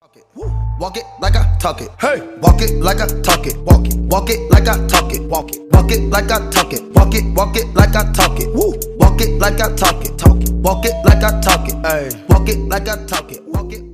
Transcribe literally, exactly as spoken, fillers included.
Walk it like I talk it. Hey, walk it like I talk it. Walk it, walk it like I talk it. Walk it, walk it like I talk it. Walk it, walk it like I talk it. Woo, walk it like I talk it. Talk it, walk it like I talk it. Hey, walk it like I talk it. Walk it.